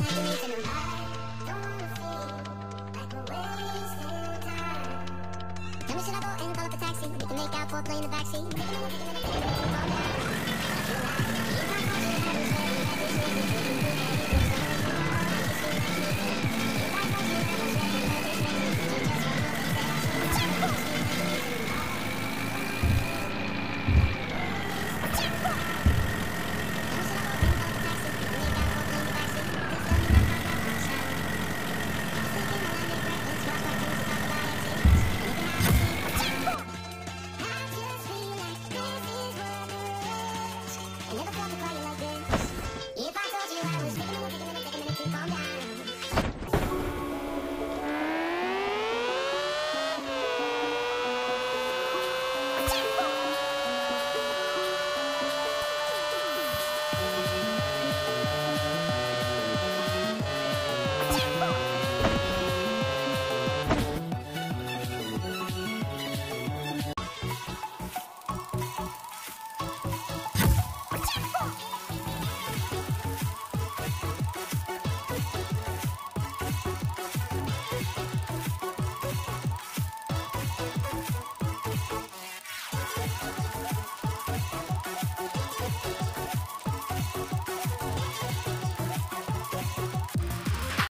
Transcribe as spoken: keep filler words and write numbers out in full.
Tell me, should I go and call up a taxi? We can make out foreplay in the backseat.